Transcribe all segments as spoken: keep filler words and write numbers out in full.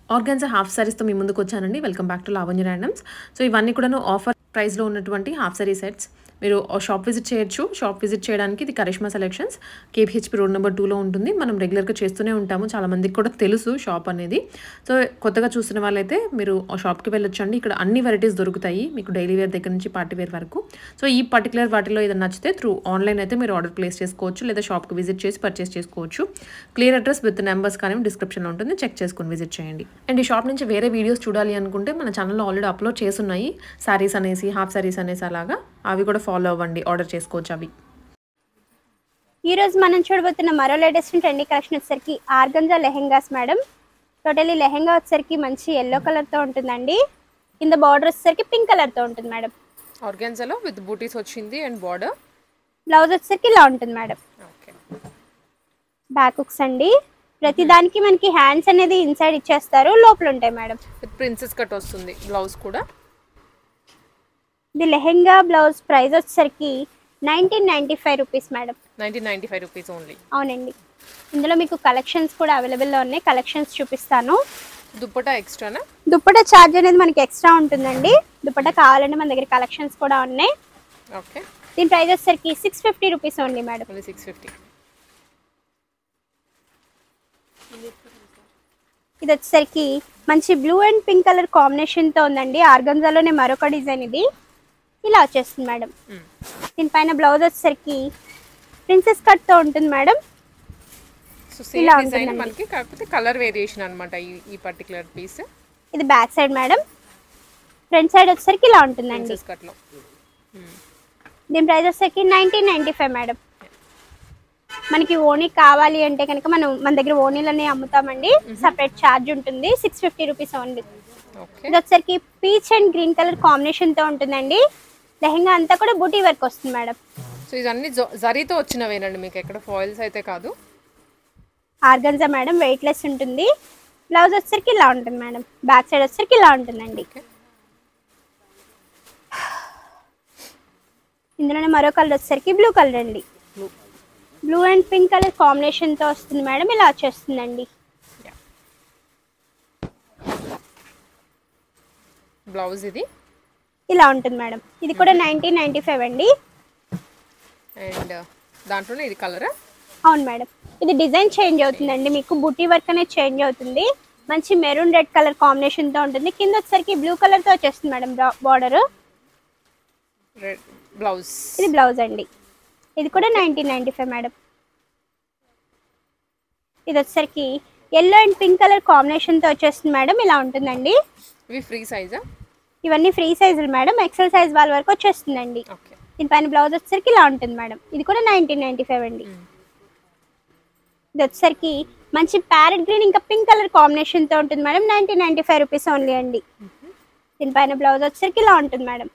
Organza half సారీస్తో మీ ముందుకు వచ్చానండి. Welcome back to Lavanya randoms. So ఇవన్నీ కూడాను ఆఫర్ ప్రైస్లో ఉన్నటువంటి హాఫ్ సారీ సెట్స్. మీరు షాప్ విజిట్ చేయొచ్చు. షాప్ విజిట్ చేయడానికి ఇది Karishma selections, KPHP road number టూలో ఉంటుంది. మనం రెగ్యులర్గా చేస్తూనే ఉంటాము, చాలామందికి కూడా తెలుసు షాప్ అనేది. సో కొత్తగా చూస్తున్న వాళ్ళైతే మీరు ఆ షాప్కి వెళ్ళొచ్చండి. ఇక్కడ అన్ని వెరైటీస్ దొరుకుతాయి మీకు, డైలీ వేర్ దగ్గర నుంచి పార్టీ వేర్ వరకు. సో ఈ పర్టికులర్ వాటిలో ఏదైనా నచ్చితే త్రూ ఆన్లైన్ అయితే మీరు ఆర్డర్ ప్లేస్ చేసుకోవచ్చు, లేదా షాప్కి విజిట్ చేసి పర్చేస్ చేసుకోవచ్చు. క్లియర్ అడ్రస్ విత్ నెంబర్స్ కానీ డిస్క్రిప్షన్లో ఉంటుంది, చెక్ చేసుకుని విజిట్ చేయండి. అండ్ ఈ షాప్ నుంచి వేరే వీడియోస్ చూడాలి అనుకుంటే మన ఛానల్లో ఆల్రెడీ అప్లోడ్ చేస్తున్నాయి, సారీస్ అనేసి, హాఫ్ సారీస్ అనేసి అలాగా. అవి కూడా ఫాలో అవ్వండి, ఆర్డర్ చేసుకోవచ్చు అవి. ఈరోజు మనం చూడబోతున్న మరో లేటెస్ట్ ట్రెండీ కలెక్షన్ వచ్చేసరికి organza lehengas madam. Totally lehenga వచ్చేసరికి మంచి ఎల్లో కలర్తో ఉంటుందండి. కింద బార్డర్ వచ్చేసరికి పింక్ కలర్తో ఉంటుంది మేడం. ఆర్గాన్జాలో విత్ బూటీస్ వచ్చింది అండ్ బార్డర్. బ్లౌజ్ వచ్చేసరికి ఇలా ఉంటుంది మేడం. ఓకే, బ్యాక్ హుక్స్ అండి. ప్రతి దానికి మనకి హ్యాండ్స్ అనేది ఇన్సైడ్ ఇచ్చేస్తారు, లోపల ఉంటాయి మేడం. విత్ ప్రిన్సెస్ కట్ వస్తుంది బ్లౌజ్ కూడా. ఇది లెహెంగా బ్లౌజ్ ప్రైస్ వచ్చేసరికి nineteen ninety five rupees madam. Nineteen ninety five rupees only. అవునండి, ఇందులో మీకు కలెక్షన్స్ కూడా అవైలబుల్లో ఉన్నాయి. కలెక్షన్స్ చూపిస్తాను. దుప్పటా ఎక్స్ట్రానా? దుప్పటా ఛార్జ్ అనేది మనకి ఎక్స్ట్రా ఉంటుందండి. దుప్పటా కావాలంటే మన దగ్గర కలెక్షన్స్ కూడా ఉన్నాయి. ఓకే, దీని ప్రైస్ వచ్చేసరికి six fifty rupees only madam. Only six fifty. ఇది వచ్చేసరికి మంచి బ్లూ అండ్ పింక్ కలర్ కాంబినేషన్తో ఉందండి. ఆర్గంజాలోనే మరొక డిజైన్ ఇది. ఇలా వచ్చేస్తుంది మేడం. దీనిపైన బ్లౌజ్ వచ్చేసరికి ప్రిన్సెస్ కట్తో ఉంటుంది మేడం. సో సేమ్ డిజైన్ మనకి, కాకపోతే కలర్ వేరియేషన్ అన్నమాట ఈ ఈ పర్టిక్యులర్ పీస్. ఇది back side madam. Front side వచ్చేసరికి ఇలా ఉంటుందండి. ప్రిన్సెస్ కట్లో. దీని ప్రైస్ వచ్చేసరికి నైన్టీన్ నైన్టీ ఫైవ్ మేడం. మనకి ఓనీ కావాలి అంటే కనుక మనం మన దగ్గర ఓనీలనే అమ్ముతామండి. సపరేట్ ఛార్జ్ ఉంటుంది. Six fifty rupees only. ఇది వచ్చేసరికి పీచ్ అండ్ గ్రీన్ కలర్ కాంబినేషన్తో ఉంటుందండి. లెహంగా అంతా కూడా బూటీ వర్క్ వస్తుంది మేడం. సో ఇవన్నీ జరీతో వచ్చినవేనండి మీకు, ఎక్కడ ఫాయిల్స్ అయితే కాదు. ఆర్గంజా మేడం, వెయిట్ లెస్ ఉంటుంది. బ్లౌజ్ వచ్చేసరికి ఇలా ఉంటుంది మేడం. బ్యాక్ సైడ్ వచ్చేసరికి ఇలా ఉంటుందండి. ఇందులోనే మరో కలర్ వచ్చేసరికి బ్లూ కలర్ అండి. బ్లూ అండ్ పింక్ కలర్ కాంబినేషన్తో వస్తుంది మేడం. ఇలా వచ్చేస్తుందండి. బ్లౌజ్ ఇది ఇలా ఉంటుంది మేడం. ఇది కూడా నైన్టీన్ నైన్టీ ఫైవ్ అండి. అండ్ దాంట్లోనే ఇది కలరా? అవును మేడం. ఇది డిజైన్ చేంజ్ అవుతుందండి, మీకు బుటీ వర్క్ అనేది చేంజ్ అవుతుంది. మంచి మెరూన్ రెడ్ కలర్ కాంబినేషన్తో ఉంటుంది. కింద వచ్చేసరికి బ్లూ కలర్తో వచ్చేస్తుంది మేడం బార్డర్. Red blouse. ఇది బ్లౌజ్ అండి. ఇది కూడా నైన్టీన్ నైన్టీ ఫైవ్ మేడం. ఇది వచ్చేసరికి ఎల్లో అండ్ పింక్ కలర్ కాంబినేషన్తో వచ్చేస్తుంది మేడం. ఇలా ఉంటుందండి. ఇవి ఫ్రీ సైజా? ఇవన్నీ ఫ్రీ సైజులు మేడం. ఎక్సెల్ సైజ్ వాళ్ళ వరకు వచ్చేస్తుందండి. దీనిపైన బ్లౌజ్ వచ్చేసరికి ఇలా ఉంటుంది మేడం. ఇది కూడా నైన్టీన్ నైన్టీ ఫైవ్ అండి. ఇది వచ్చేసరికి మంచి ప్యారెట్ గ్రీన్ ఇంకా పింక్ కలర్ కాంబినేషన్తో ఉంటుంది madam. Nineteen ninety five rupees only అండి. దీనిపైన బ్లౌజ్ వచ్చేసరికి ఇలా ఉంటుంది మేడం.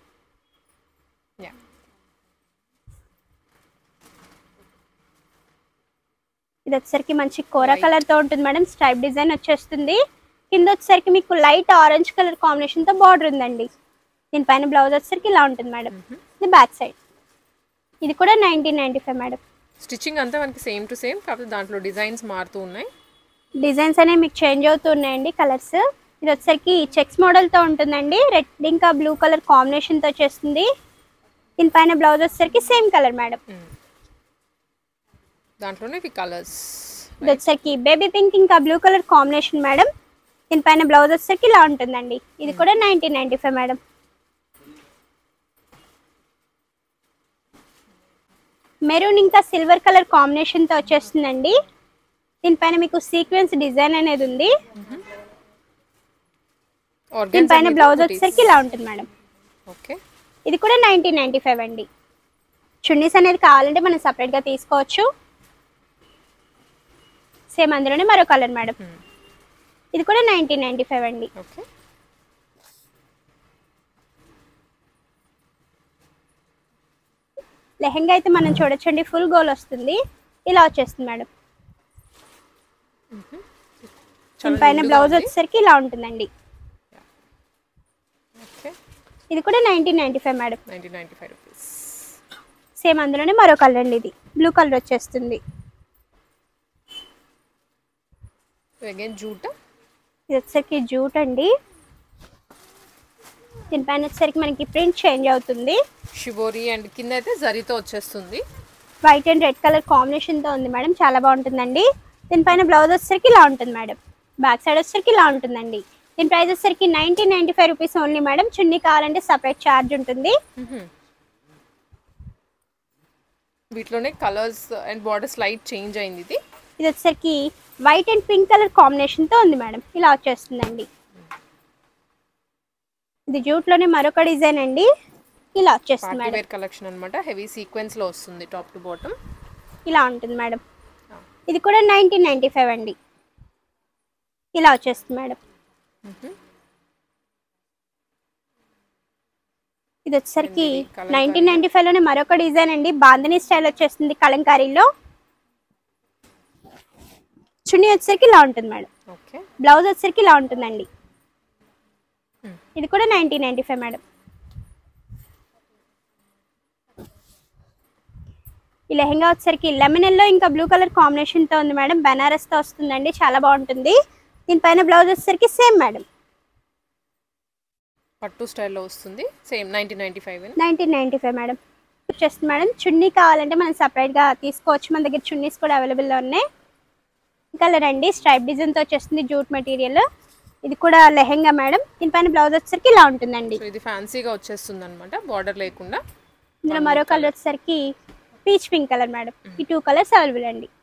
ఇది వచ్చేసరికి మంచి కోరా కలర్తో ఉంటుంది మేడం. స్ట్రైప్ డిజైన్ వచ్చేస్తుంది. కింద వచ్చేసరికి మీకు లైట్ ఆరెంజ్ కలర్ కాంబినేషన్తో బార్డర్ ఉందండి. దీనిపైన బ్లౌజ్ వచ్చేసరికి ఇలా ఉంటుంది మేడం. ఇది బ్యాక్ సైడ్. ఇది కూడా nineteen ninety five madam. Stitching అంతా మనకి సేమ్ టు సేమ్, కాకపోతే దాంట్లో డిజైన్స్ మారుతూ ఉన్నాయి. డిజైన్స్ అనేవి మీకు చేంజ్ అవుతూ ఉన్నాయండి, కలర్స్. ఇది వచ్చేసరికి చెక్స్ మోడల్తో ఉంటుందండి. రెడ్ ఇంకా బ్లూ కలర్ కాంబినేషన్తో వచ్చేస్తుంది. దీనిపైన బ్లౌజ్ వచ్చేసరికి సేమ్ కలర్ మేడం. దాంట్లోనే ఇవి కలర్స్. ఇది వచ్చేసరికి బేబీ పింక్ ఇంకా బ్లూ కలర్ కాంబినేషన్ మేడం. దీనిపైన బ్లౌజ్ వచ్చేసరికి ఇలా ఉంటుందండి. ఇది కూడా nineteen ninety five madam. Maroon ఇంకా సిల్వర్ కలర్ కాంబినేషన్తో వచ్చేస్తుందండి. దీనిపైన మీకు సీక్వెన్స్ డిజైన్ అనేది ఉంది. దీనిపైన బ్లౌజ్ వచ్చేసరికి ఇలా ఉంటుంది మేడం. ఓకే, ఇది కూడా నైన్టీన్ నైన్టీ ఫైవ్ అండి. చున్నీస్ అనేది కావాలంటే మనం సపరేట్గా తీసుకోవచ్చు. సేమ్ అందులోనే మరో కలర్ మేడం. ఇది కూడా నైన్టీన్ నైన్టీ ఫైవ్ అండి. లెహంగా అయితే మనం చూడొచ్చండి, ఫుల్ గోల్ వస్తుంది. ఇలా వచ్చేస్తుంది మేడం. దీనిపైన బ్లౌజ్ వచ్చేసరికి ఇలా ఉంటుందండి. ఇది కూడా nineteen ninety five madam. Nineteen ninety five rupees. Same అందులోనే మరో కలర్ అండి. ఇది బ్లూ కలర్ వచ్చేస్తుంది. అగైన్ జూట్ ఇది వచ్చేసరికి జూట్ అండి. దీనిపైన వచ్చేసరికి మనకి ప్రింట్ చేంజ్ అవుతుంది. షిబోరి అండ్ కింద అయితే జరీతో వచ్చేస్తుంది. వైట్ అండ్ రెడ్ కలర్ కాంబినేషన్తో ఉంది మేడం, చాలా బాగుంటుందండి. దీనిపైన బ్లౌజ్ వచ్చేసరికి ఇలా ఉంటుంది మేడం. బ్యాక్ సైడ్ వచ్చేసరికి ఇలా ఉంటుందండి. దీని ప్రైస్ వచ్చేసరికి nineteen ninety five rupees only madam. Chunni కావాలంటే సపరేట్ ఛార్జ్ ఉంటుంది. వీటిలోనే colours and borders light change అయింది. ఇది ఇది వచ్చేసరికి వైట్ అండ్ పింక్ కలర్ కాంబినేషన్తో ఉంది మేడం, ఇలా వచ్చేస్తుందండి. ఇది జూట్లోనే మరొక డిజైన్ అండి, ఇలా వచ్చేస్తుంది మేడం. వేర్ కలెక్షన్ అన్నమాట. హెవీ సీక్వెన్స్ లో వస్తుంది టాప్ టు బాటమ్, ఇలా ఉంటుంది మేడం. ఇది కూడా నైన్టీన్ నైన్టీ ఫైవ్ అండి, ఇలా వచ్చేస్తుంది మేడం. ఇది వచ్చేసరికి నైన్టీన్ నైన్టీ ఫైవ్ లోనే మరొక డిజైన్ అండి, బాంధనీ స్టైల్ వచ్చేస్తుంది కలంకారీలో. చున్నీ వచ్చేసరికి ఇలా ఉంటుంది మేడం. బ్లౌజ్ వచ్చేసరికి ఇలా ఉంటుందండి. ఇది కూడా నైన్టీన్ నైన్టీ ఫైవ్ మేడం. ఈ లెహెంగా వచ్చేసరికి లెమన్ ఎల్లో ఇంకా బ్లూ కలర్ కాంబినేషన్తో ఉంది మేడం. బనారస్తో వస్తుందండి, చాలా బాగుంటుంది. దీనిపైన బ్లౌజ్ వచ్చేసరికి సేమ్ మేడం, పట్టు స్టైల్లో వస్తుంది. Same nineteen ninety five nineteen ninety five madam వచ్చేస్తుంది మేడం. చున్నీ కావాలంటే మనం సపరేట్గా తీసుకోవచ్చు, మన దగ్గర చున్నీస్ కూడా అవైలబుల్లో ఉన్నాయి. కలర్ అండి, స్ట్రైప్ డిజైన్తో వచ్చేస్తుంది, జూట్ మెటీరియల్. ఇది కూడా లెహెంగా మేడం. దీనిపైన బ్లౌజ్ వచ్చేసరికి ఇలా ఉంటుందండి. ఇది ఫ్యాన్సీగా వచ్చేస్తుంది అనమాట, బార్డర్ లేకుండా. ఇందులో మరో కలర్ వచ్చేసరికి పీచ్ పింక్ కలర్ మేడం. ఈ టూ కలర్స్ అవైలబుల్ అండి.